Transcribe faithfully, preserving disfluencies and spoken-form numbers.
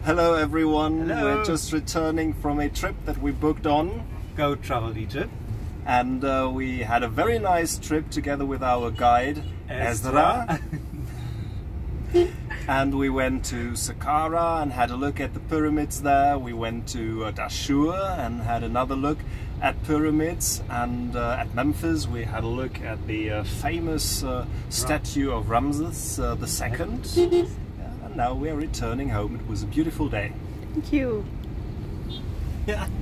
Hello everyone, Hello. We're just returning from a trip that we booked on. Go Travel Egypt. And uh, we had a very nice trip together with our guide, Ezra. And we went to Sakkara and had a look at the pyramids there. We went to uh, Dahshur and had another look at pyramids. And uh, at Memphis we had a look at the uh, famous uh, statue of Ramses uh, the Second. Yeah, and now we are returning home. It was a beautiful day. Thank you. Yeah.